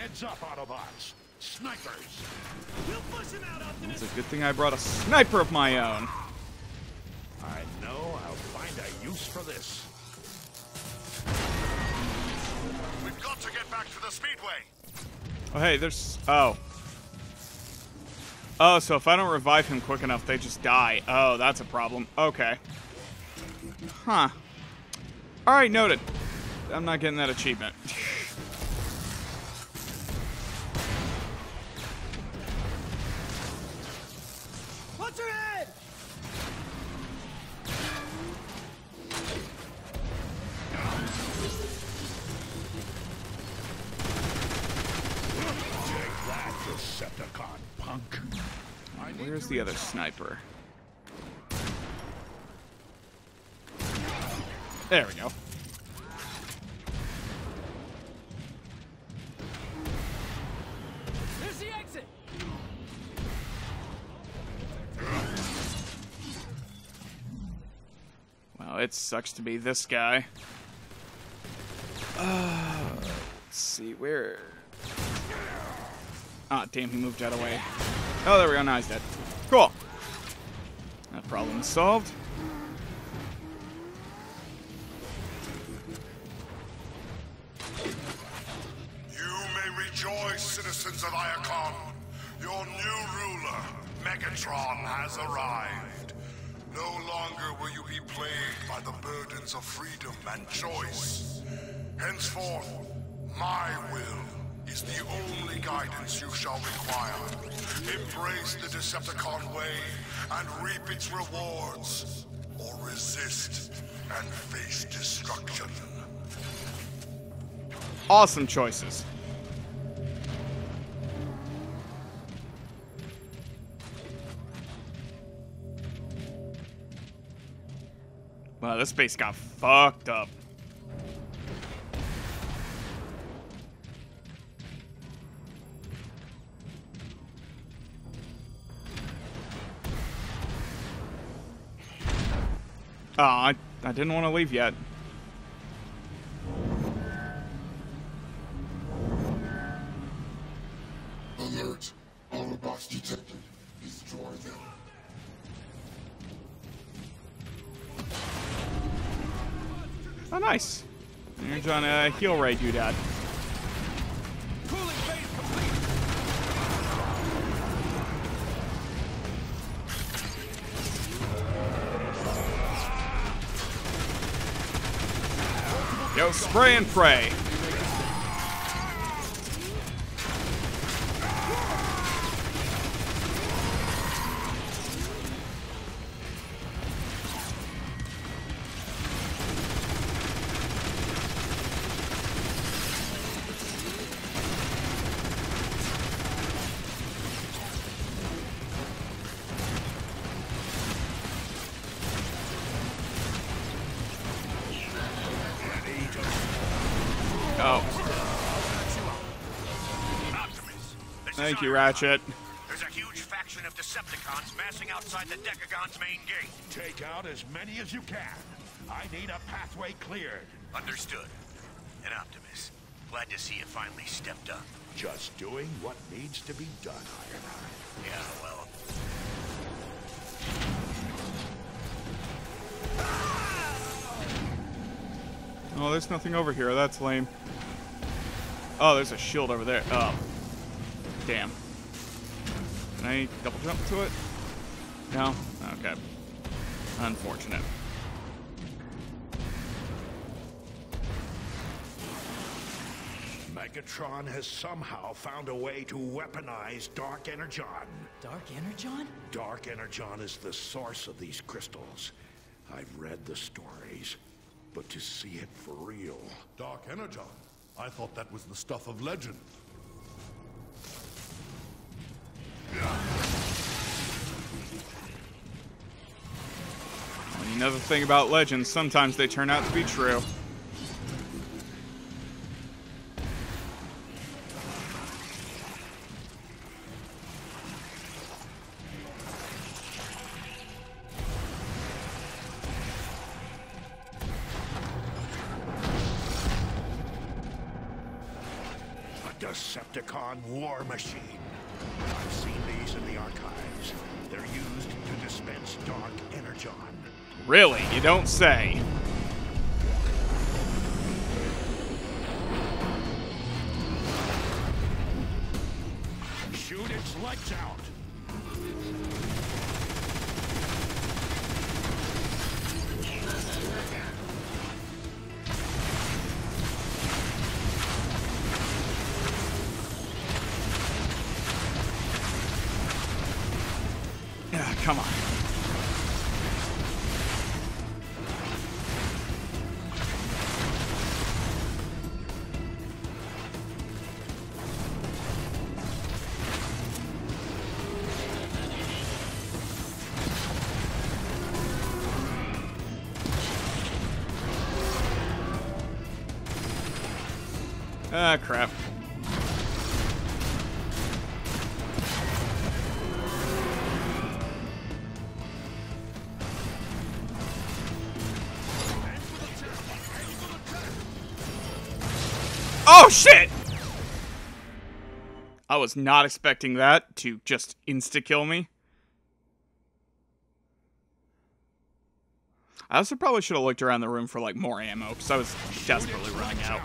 Heads up, Autobots. Snipers. We'll push him out, Optimus. It's a good thing I brought a sniper of my own. I know I'll find a use for this. We've got to get back to the Speedway. Oh, hey, there's... Oh. Oh, so if I don't revive him quick enough, they just die. Oh, that's a problem. Okay. Huh. Alright, noted. I'm not getting that achievement. Watch your head! Take that, Decepticon punk. Where's the other sniper? There we go. There's the exit! Well, it sucks to be this guy. Let's see, where... Ah, damn, he moved out of the way. Oh, there we go, now he's dead. Cool. That problem is solved. You may rejoice, citizens of Iacon. Your new ruler, Megatron, has arrived. No longer will you be plagued by the burdens of freedom and choice. Henceforth, my will is the only guidance you shall require. Embrace the Decepticon way and reap its rewards, or resist and face destruction. Awesome choices. Wow, this base got fucked up. Oh, I didn't want to leave yet. Alert! Autobots detected. Destroy them. Oh, nice. You're trying to heal Ray Doodad. Cooling phase complete! Yo, spray and pray. Oh. Optimus, this is Thank you, Iron Ratchet. Man. There's a huge faction of Decepticons massing outside the Decagon's main gate. Take out as many as you can. I need a pathway cleared. Understood. And Optimus, glad to see you finally stepped up. Just doing what needs to be done, Ironheart. Yeah, well, Oh, there's nothing over here. That's lame. Oh, there's a shield over there. Oh. Damn. Can I double jump to it? No? Okay. Unfortunate. Megatron has somehow found a way to weaponize Dark Energon. Dark Energon? Dark Energon is the source of these crystals. I've read the stories, but to see it for real... Dark Energon? I thought that was the stuff of legend. Another thing about legends, sometimes they turn out to be true. Decepticon war machine. I've seen these in the archives. They're used to dispense Dark Energon. Really? You don't say. Shoot its lights out. Yeah, come on. Ah, crap. Oh, shit! I was not expecting that to just insta-kill me. I also probably should have looked around the room for, like, more ammo, because I was desperately running out.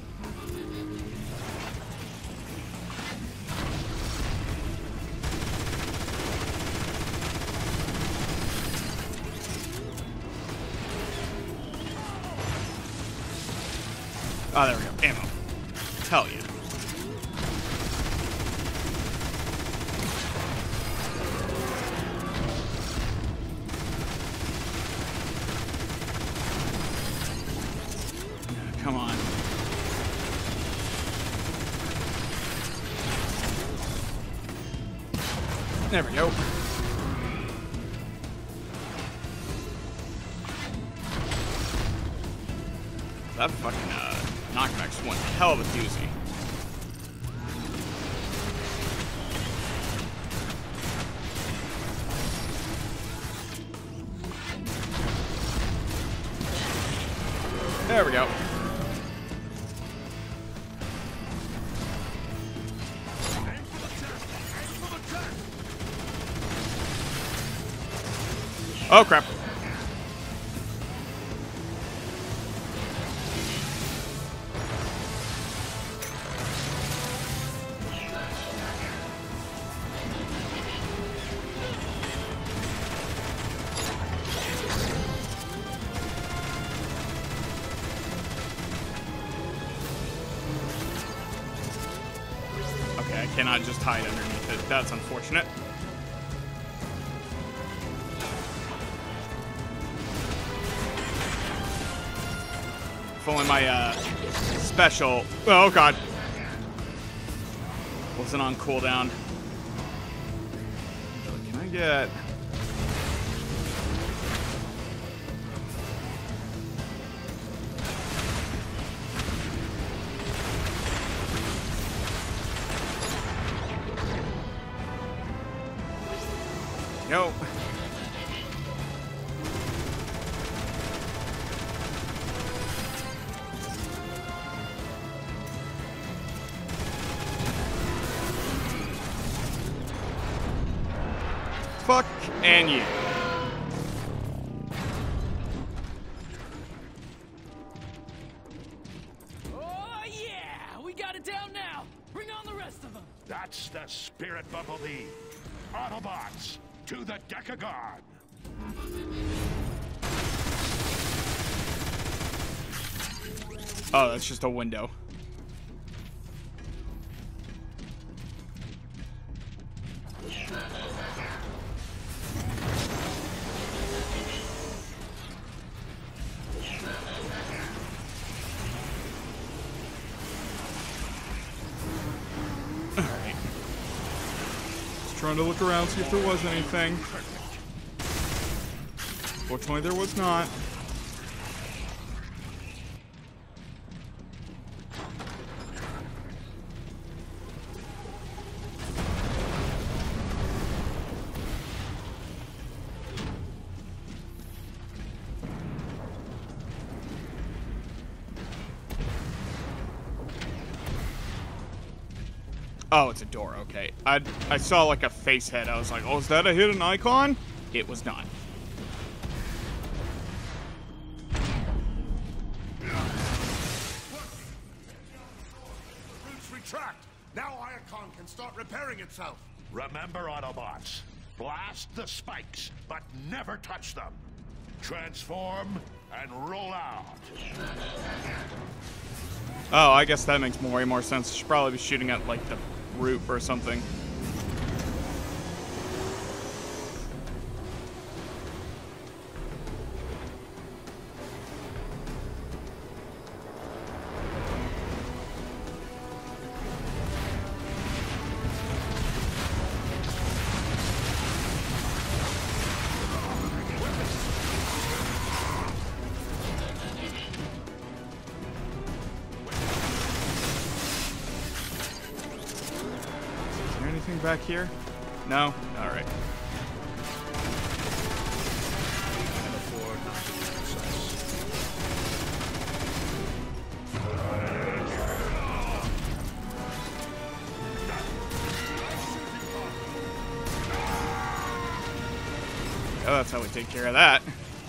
Oh, there we go. Ammo. Hell yeah. Come on. There we go. That fucking, knockback's one hell of a doozy. There we go. Oh, crap. Okay, I cannot just hide underneath it. That's unfortunate. If only my, special... Oh, God. Wasn't on cooldown. Can I get... No. Fuck and you. Oh, yeah! We got it down now! Bring on the rest of them! That's the Spirit Bumblebee. Autobots, to the Decagon. Oh, that's just a window. Alright. Just trying to look around, see if there was anything. Fortunately, there was not. Oh, it's a door, okay. I saw like a face head. I was like, oh, is that a hidden icon? It was not. Roots retract. Now Iacon can start repairing itself. Remember, Autobots. Blast the spikes, but never touch them. Transform and roll out. Oh, I guess that makes way more sense. I should probably be shooting at, like, the root or something. Back here? No? Alright. Oh, that's how we take care of that.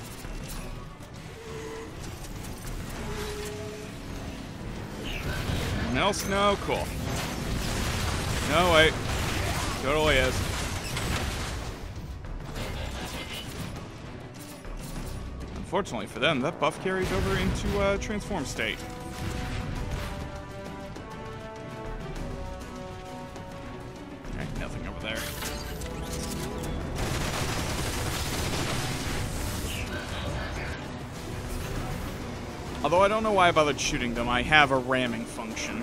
Anyone else? No? Cool. No, wait. Totally is. Unfortunately for them, that buff carries over into transform state. Okay, nothing over there. Although I don't know why I bothered shooting them. I have a ramming function.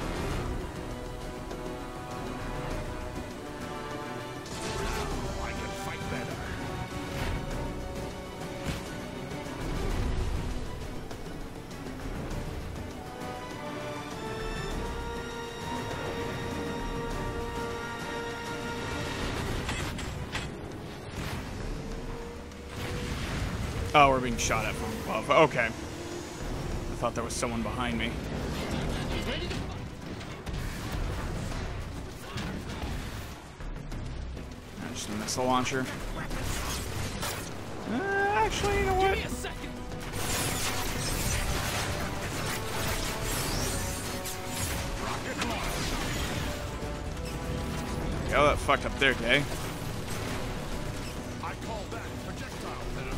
Oh, we're being shot at from above. Okay. I thought there was someone behind me. Just a missile launcher. Actually, you know what? Give me a second. Oh, that fucked up their day. I call that projectile therapy.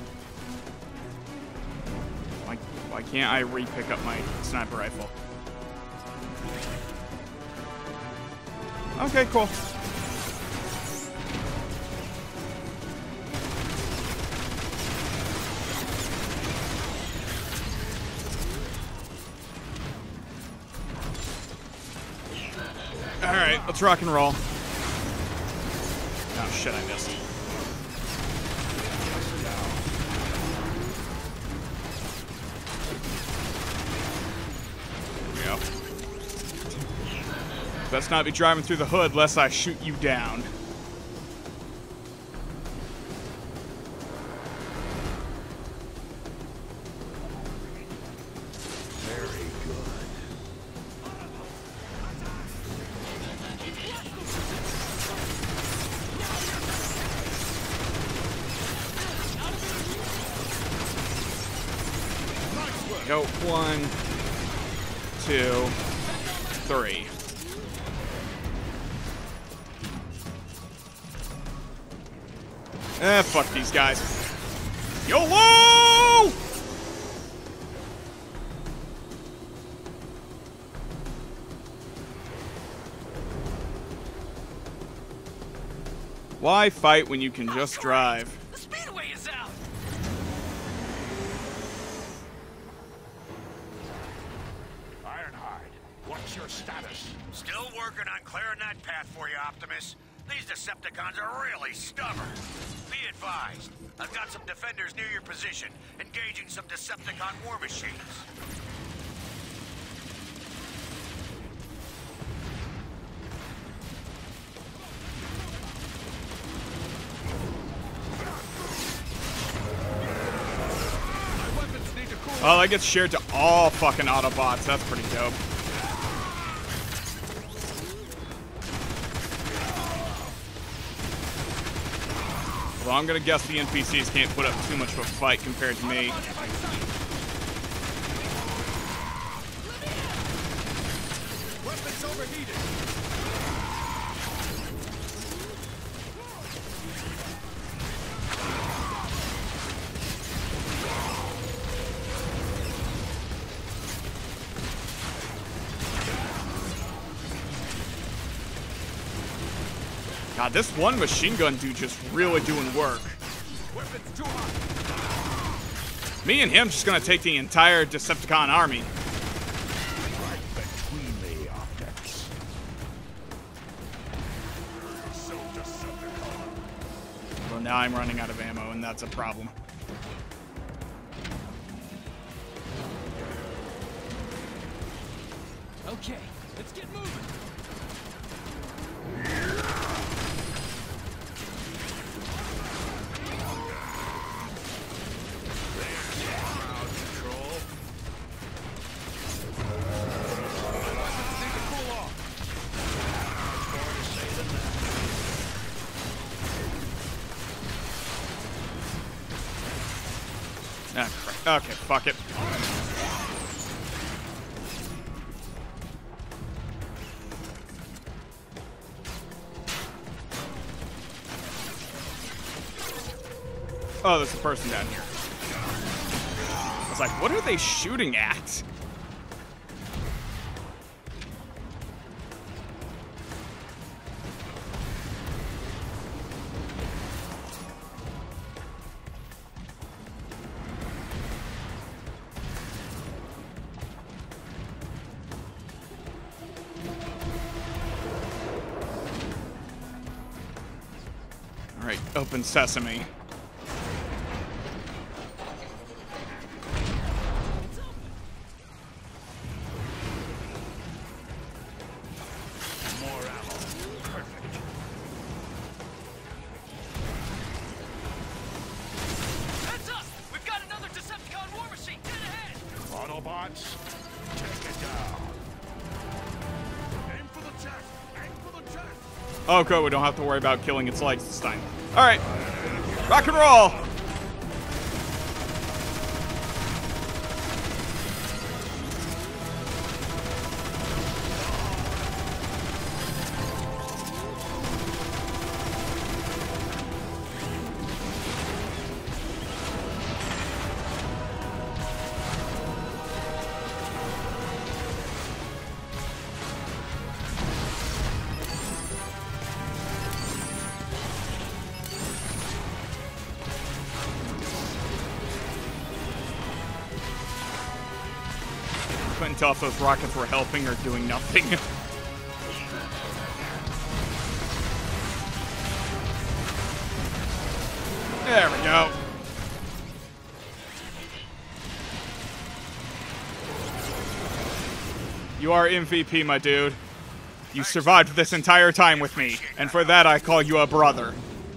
Why can't I re-pick up my sniper rifle? Okay, cool. Alright, let's rock and roll. Oh shit, I missed. Here we go. Best not be driving through the hood lest I shoot you down. Very good. Go 1, 2, 3. Fuck these guys. YOLO! Why fight when you can just drive? The speedway is out. Ironhide, what's your status? Still working on clearing that path for you, Optimus. These Decepticons are really stubborn. Be advised, I've got some defenders near your position, engaging some Decepticon war machines. Well, that gets shared to all fucking Autobots. That's pretty dope. Although I'm gonna guess the NPCs can't put up too much of a fight compared to me. Weapons overheated. God, this one machine gun dude just really doing work. Weapons too hot. Me and him just gonna take the entire Decepticon army. Right between the optics. So Decepticon. Well, now I'm running out of ammo, and that's a problem. Okay, let's get moving. Ah, crap. Okay, fuck it. Oh, there's a person down here. I was like, what are they shooting at? All right, open sesame. More ammo. Perfect. Heads up! We've got another Decepticon war machine! Get ahead! Autobots, take it down. Aim for the chest. Aim for the chest. Oh, good. We don't have to worry about killing its legs this time. All right, rock and roll. Couldn't tell if those rockets were helping or doing nothing. There we go. You are MVP, my dude. You survived this entire time with me, and for that I call you a brother.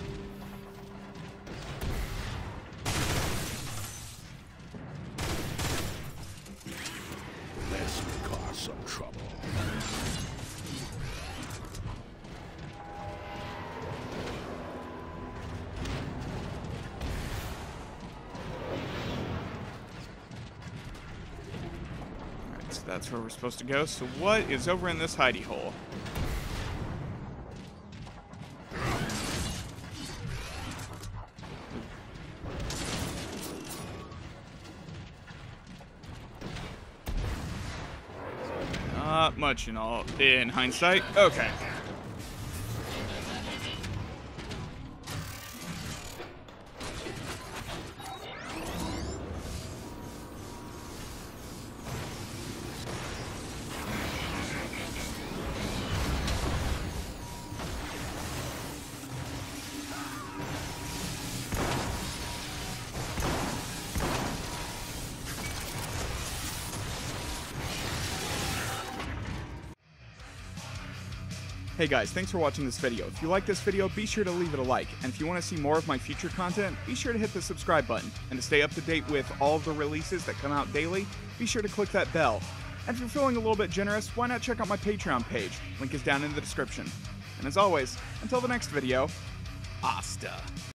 This will cause some trouble. Alright, so that's where we're supposed to go. So what is over in this hidey hole? Not much in hindsight. Okay. Hey guys, thanks for watching this video. If you like this video, be sure to leave it a like. And if you want to see more of my future content, be sure to hit the subscribe button. And to stay up to date with all of the releases that come out daily, be sure to click that bell. And if you're feeling a little bit generous, why not check out my Patreon page? Link is down in the description. And as always, until the next video, hasta.